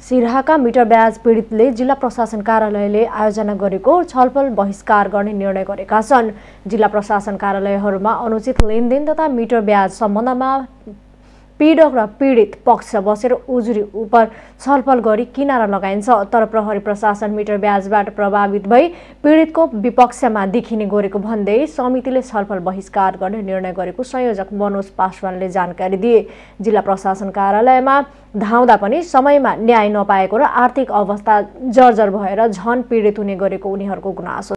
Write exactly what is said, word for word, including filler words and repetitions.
सिराहाका metre ब्याज पीडितले जिल्ला प्रशासन कार्यालयले आयोजना गरेको छलफल बहिष्कार गर्ने निर्णय गरेका छन्। जिल्ला प्रशासन कार्यालयहरूमा अनुचित लेनदेन तथा मिटर ब्याज सम्बन्धमा पीडक र पीडित पक्ष बसेर उजुरी उप छलफल गरी किनारा लगाइन्छ। तर प्रहरी प्रशासन मिटर ब्याजबाट प्रभावित भई पीडितको विपक्षमा देखिने गरेको भन्दै समितिले छलफल बहिष्कार गर्ने निर्णय गरेको संयोजक मनोज पासवानले जानकारी दिए। जिल्ला प्रशासन कार्यालयमा धाउँदा पनि समयमा न्याय नपाएको र आर्थिक अवस्था जर्जर भएर झन पीडित हुने गरेको उनीहरूको गुनासो